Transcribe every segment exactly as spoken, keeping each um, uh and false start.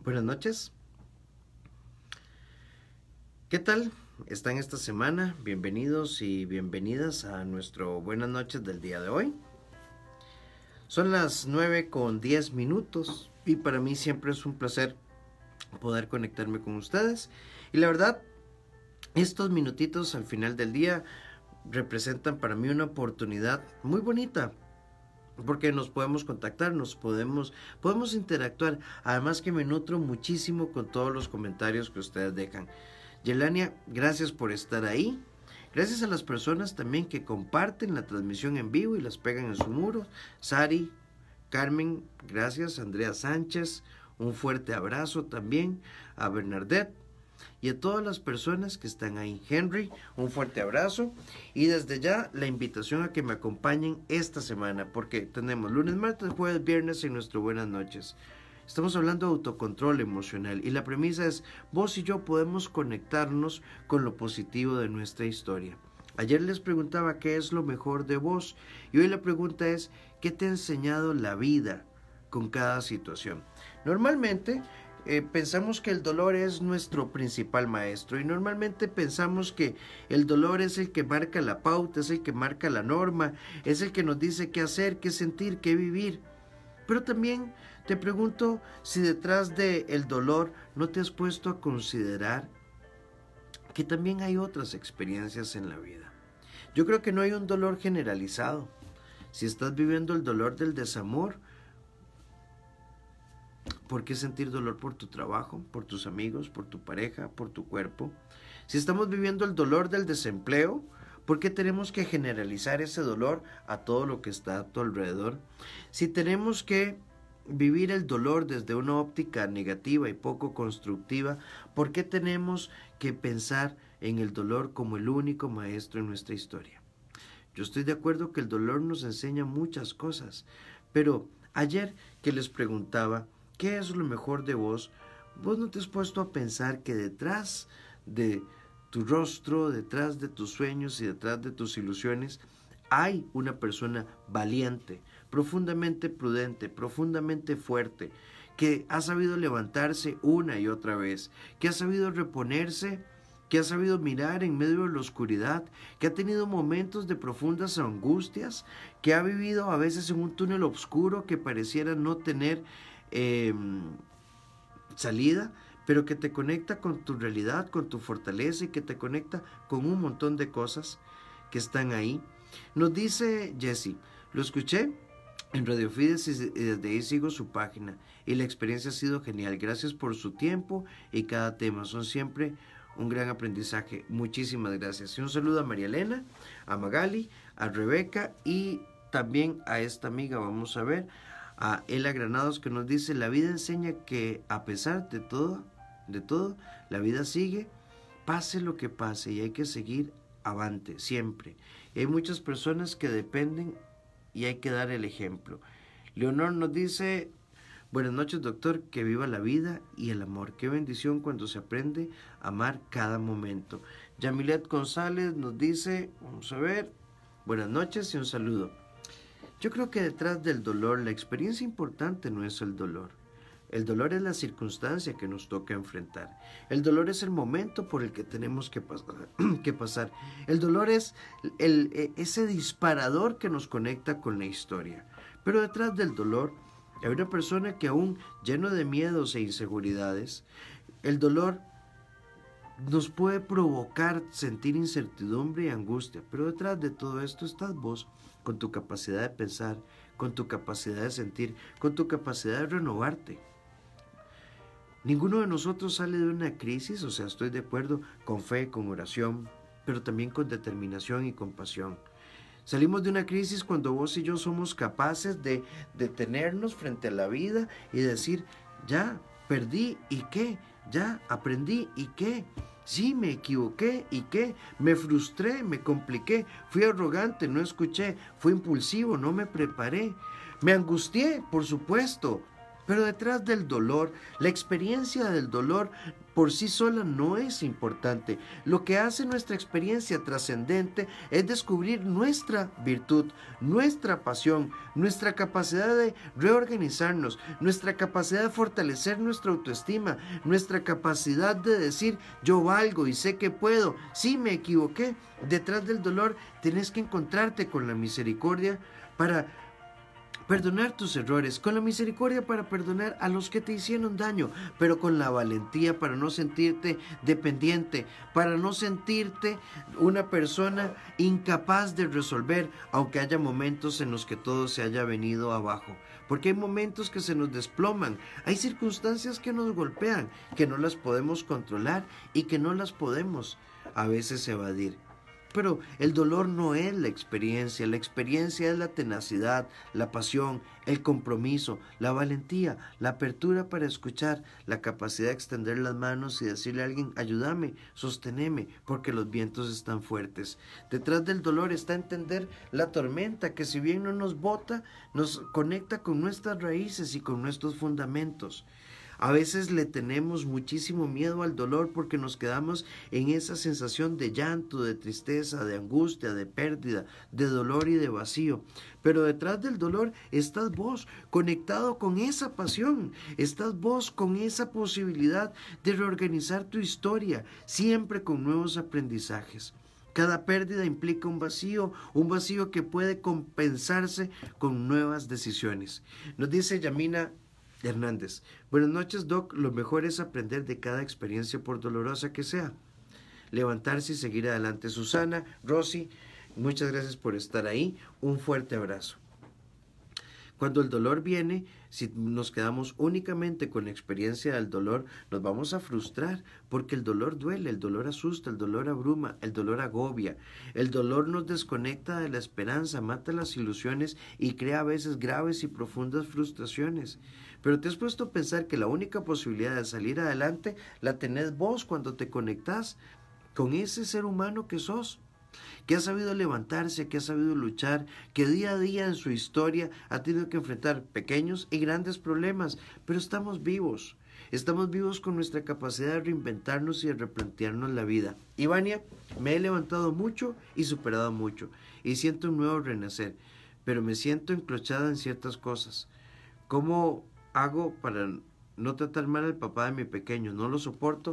Buenas noches. ¿Qué tal? ¿Están esta semana? Bienvenidos y bienvenidas a nuestro Buenas noches del día de hoy. Son las nueve con diez minutos y para mí siempre es un placer poder conectarme con ustedes. Y la verdad, estos minutitos al final del día representan para mí una oportunidad muy bonita, porque nos podemos contactar, nos podemos, podemos interactuar. Además que me nutro muchísimo con todos los comentarios que ustedes dejan. Yelania, gracias por estar ahí. Gracias a las personas también que comparten la transmisión en vivo y las pegan en su muro. Sari, Carmen, gracias. Andrea Sánchez, un fuerte abrazo también. A Bernadette y a todas las personas que están ahí. Henry, un fuerte abrazo. Y desde ya la invitación a que me acompañen esta semana, porque tenemos lunes, martes, jueves, viernes en nuestro Buenas noches. Estamos hablando de autocontrol emocional y la premisa es: vos y yo podemos conectarnos con lo positivo de nuestra historia. Ayer les preguntaba qué es lo mejor de vos y hoy la pregunta es: ¿qué te ha enseñado la vida con cada situación? Normalmente eh, pensamos que el dolor es nuestro principal maestro y normalmente pensamos que el dolor es el que marca la pauta, es el que marca la norma, es el que nos dice qué hacer, qué sentir, qué vivir. Pero también te pregunto si detrás del dolor no te has puesto a considerar que también hay otras experiencias en la vida. Yo creo que no hay un dolor generalizado. Si estás viviendo el dolor del desamor, ¿por qué sentir dolor por tu trabajo, por tus amigos, por tu pareja, por tu cuerpo? Si estamos viviendo el dolor del desempleo, ¿por qué tenemos que generalizar ese dolor a todo lo que está a tu alrededor? Si tenemos que vivir el dolor desde una óptica negativa y poco constructiva, ¿por qué tenemos que pensar en el dolor como el único maestro en nuestra historia? Yo estoy de acuerdo que el dolor nos enseña muchas cosas, pero ayer que les preguntaba ¿qué es lo mejor de vos? Vos no te has puesto a pensar que detrás de tu rostro, detrás de tus sueños y detrás de tus ilusiones hay una persona valiente, profundamente prudente, profundamente fuerte, que ha sabido levantarse una y otra vez, que ha sabido reponerse, que ha sabido mirar en medio de la oscuridad, que ha tenido momentos de profundas angustias, que ha vivido a veces en un túnel oscuro que pareciera no tener eh, salida, pero que te conecta con tu realidad, con tu fortaleza y que te conecta con un montón de cosas que están ahí. Nos dice Jesse, lo escuché en Radio Fides y desde ahí sigo su página y la experiencia ha sido genial. Gracias por su tiempo y cada tema, son siempre un gran aprendizaje. Muchísimas gracias. Y un saludo a María Elena, a Magali, a Rebeca y también a esta amiga, vamos a ver, a Ela Granados, que nos dice: la vida enseña que a pesar de todo, de todo, la vida sigue, pase lo que pase y hay que seguir avante, siempre. Y hay muchas personas que dependen y hay que dar el ejemplo. Leonor nos dice: buenas noches, doctor, que viva la vida y el amor. Qué bendición cuando se aprende a amar cada momento. Yamilet González nos dice, vamos a ver, buenas noches y un saludo. Yo creo que detrás del dolor, la experiencia importante no es el dolor. El dolor es la circunstancia que nos toca enfrentar. El dolor es el momento por el que tenemos que pasar. que pasar. El dolor es el, ese disparador que nos conecta con la historia. Pero detrás del dolor hay una persona que aún lleno de miedos e inseguridades, el dolor nos puede provocar sentir incertidumbre y angustia. Pero detrás de todo esto estás vos, con tu capacidad de pensar, con tu capacidad de sentir, con tu capacidad de renovarte. Ninguno de nosotros sale de una crisis, o sea, estoy de acuerdo, con fe, con oración, pero también con determinación y compasión. Salimos de una crisis cuando vos y yo somos capaces de detenernos frente a la vida y decir, ya, perdí, ¿y qué? Ya, aprendí, ¿y qué? Sí, me equivoqué, ¿y qué? Me frustré, me compliqué, fui arrogante, no escuché, fui impulsivo, no me preparé, me angustié, por supuesto, Pero detrás del dolor, la experiencia del dolor por sí sola no es importante. Lo que hace nuestra experiencia trascendente es descubrir nuestra virtud, nuestra pasión, nuestra capacidad de reorganizarnos, nuestra capacidad de fortalecer nuestra autoestima, nuestra capacidad de decir yo valgo y sé que puedo, sí me equivoqué. Detrás del dolor tenés que encontrarte con la misericordia para perdonar tus errores, con la misericordia para perdonar a los que te hicieron daño, pero con la valentía para no sentirte dependiente, para no sentirte una persona incapaz de resolver, aunque haya momentos en los que todo se haya venido abajo. Porque hay momentos que se nos desploman, hay circunstancias que nos golpean, que no las podemos controlar y que no las podemos a veces evadir. Pero el dolor no es la experiencia, la experiencia es la tenacidad, la pasión, el compromiso, la valentía, la apertura para escuchar, la capacidad de extender las manos y decirle a alguien, ayúdame, sosteneme, porque los vientos están fuertes. Detrás del dolor está entender la tormenta, que si bien no nos bota, nos conecta con nuestras raíces y con nuestros fundamentos. A veces le tenemos muchísimo miedo al dolor porque nos quedamos en esa sensación de llanto, de tristeza, de angustia, de pérdida, de dolor y de vacío. Pero detrás del dolor estás vos, conectado con esa pasión. Estás vos con esa posibilidad de reorganizar tu historia, siempre con nuevos aprendizajes. Cada pérdida implica un vacío, un vacío que puede compensarse con nuevas decisiones. Nos dice Yamina Hernández, buenas noches, Doc. Lo mejor es aprender de cada experiencia, por dolorosa que sea. Levantarse y seguir adelante. Susana, Rosy, muchas gracias por estar ahí. Un fuerte abrazo. Cuando el dolor viene, si nos quedamos únicamente con la experiencia del dolor, nos vamos a frustrar, porque el dolor duele, el dolor asusta, el dolor abruma, el dolor agobia. El dolor nos desconecta de la esperanza, mata las ilusiones y crea a veces graves y profundas frustraciones. Pero te has puesto a pensar que la única posibilidad de salir adelante la tenés vos cuando te conectás con ese ser humano que sos, que ha sabido levantarse, que ha sabido luchar, que día a día en su historia ha tenido que enfrentar pequeños y grandes problemas, pero estamos vivos. Estamos vivos con nuestra capacidad de reinventarnos y de replantearnos la vida. Ivania, me he levantado mucho y superado mucho, y siento un nuevo renacer, pero me siento enclochada en ciertas cosas. ¿Cómo hago para no tratar mal al papá de mi pequeño? No lo soporto.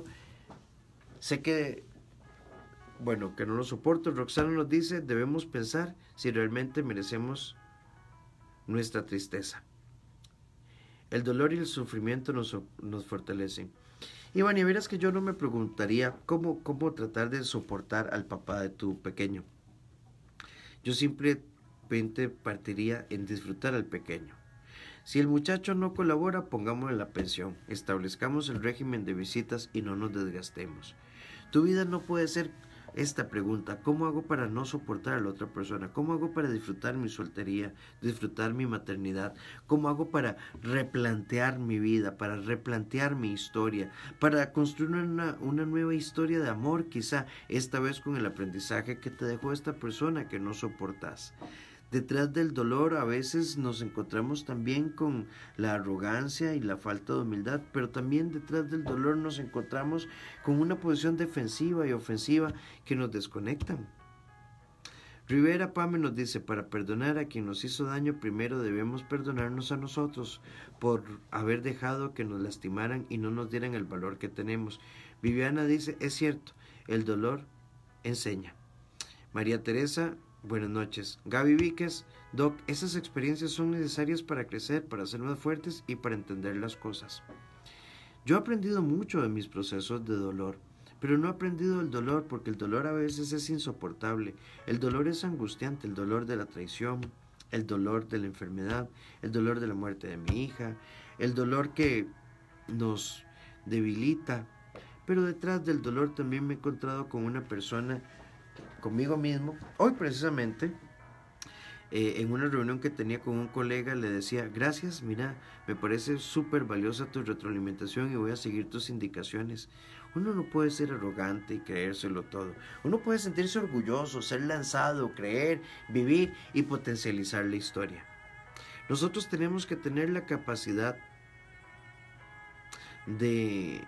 Sé que, bueno, que no lo soporto. Roxana nos dice, debemos pensar si realmente merecemos nuestra tristeza. El dolor y el sufrimiento nos, nos fortalecen. Iván, y verás que yo no me preguntaría cómo, cómo tratar de soportar al papá de tu pequeño. Yo simplemente partiría en disfrutar al pequeño. Si el muchacho no colabora, pongámosle la pensión, establezcamos el régimen de visitas y no nos desgastemos. Tu vida no puede ser esta pregunta, ¿cómo hago para no soportar a la otra persona? ¿Cómo hago para disfrutar mi soltería, disfrutar mi maternidad? ¿Cómo hago para replantear mi vida, para replantear mi historia, para construir una, una nueva historia de amor, quizá esta vez con el aprendizaje que te dejó esta persona que no soportas? Detrás del dolor a veces nos encontramos también con la arrogancia y la falta de humildad, pero también detrás del dolor nos encontramos con una posición defensiva y ofensiva que nos desconectan. Rivera Pame nos dice, para perdonar a quien nos hizo daño, primero debemos perdonarnos a nosotros por haber dejado que nos lastimaran y no nos dieran el valor que tenemos. Viviana dice, es cierto, el dolor enseña. María Teresa, buenas noches. Gaby Víquez, Doc, esas experiencias son necesarias para crecer, para ser más fuertes y para entender las cosas. Yo he aprendido mucho de mis procesos de dolor, pero no he aprendido el dolor porque el dolor a veces es insoportable. El dolor es angustiante, el dolor de la traición, el dolor de la enfermedad, el dolor de la muerte de mi hija, el dolor que nos debilita. Pero detrás del dolor también me he encontrado con una persona, conmigo mismo. Hoy precisamente, eh, en una reunión que tenía con un colega, le decía, gracias, mira, me parece súper valiosa tu retroalimentación y voy a seguir tus indicaciones. Uno no puede ser arrogante y creérselo todo. Uno puede sentirse orgulloso, ser lanzado, creer, vivir y potencializar la historia. Nosotros tenemos que tener la capacidad de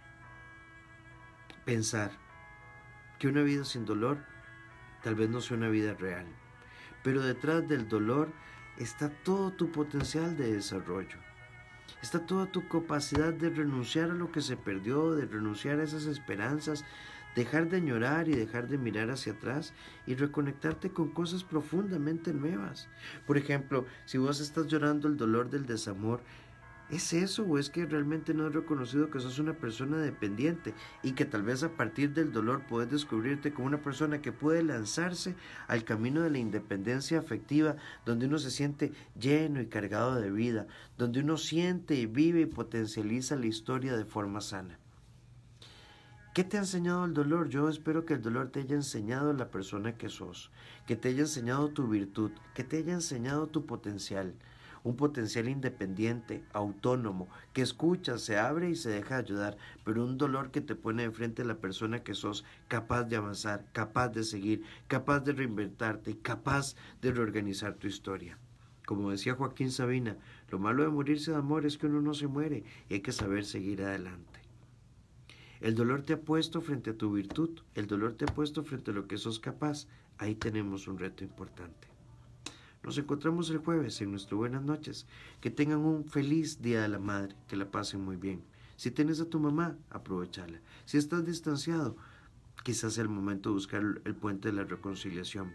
pensar que una vida sin dolor tal vez no sea una vida real, pero detrás del dolor está todo tu potencial de desarrollo. Está toda tu capacidad de renunciar a lo que se perdió, de renunciar a esas esperanzas, dejar de llorar y dejar de mirar hacia atrás y reconectarte con cosas profundamente nuevas. Por ejemplo, si vos estás llorando el dolor del desamor, ¿es eso o es que realmente no has reconocido que sos una persona dependiente y que tal vez a partir del dolor puedes descubrirte como una persona que puede lanzarse al camino de la independencia afectiva, donde uno se siente lleno y cargado de vida, donde uno siente y vive y potencializa la historia de forma sana? ¿Qué te ha enseñado el dolor? Yo espero que el dolor te haya enseñado la persona que sos, que te haya enseñado tu virtud, que te haya enseñado tu potencial. Un potencial independiente, autónomo, que escucha, se abre y se deja ayudar, pero un dolor que te pone de frente a la persona que sos, capaz de avanzar, capaz de seguir, capaz de reinventarte, capaz de reorganizar tu historia. Como decía Joaquín Sabina, lo malo de morirse de amor es que uno no se muere y hay que saber seguir adelante. El dolor te ha puesto frente a tu virtud, el dolor te ha puesto frente a lo que sos capaz. Ahí tenemos un reto importante. Nos encontramos el jueves en nuestro Buenas noches. Que tengan un feliz Día de la Madre, que la pasen muy bien. Si tienes a tu mamá, aprovechala. Si estás distanciado, quizás sea el momento de buscar el puente de la reconciliación.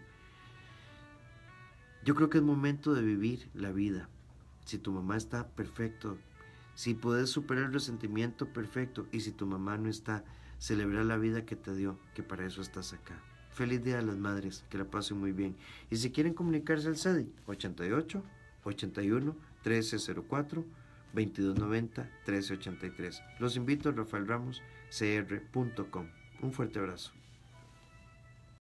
Yo creo que es momento de vivir la vida. Si tu mamá está, perfecto. Si puedes superar el resentimiento, perfecto. Y si tu mamá no está, celebra la vida que te dio, que para eso estás acá. Feliz Día a las Madres, que la pasen muy bien. Y si quieren comunicarse al C E D I, ochenta y ocho, ochenta y uno, trece cero cuatro, veintidós noventa, trece ochenta y tres. Los invito a rafael ramos c r punto com. Un fuerte abrazo.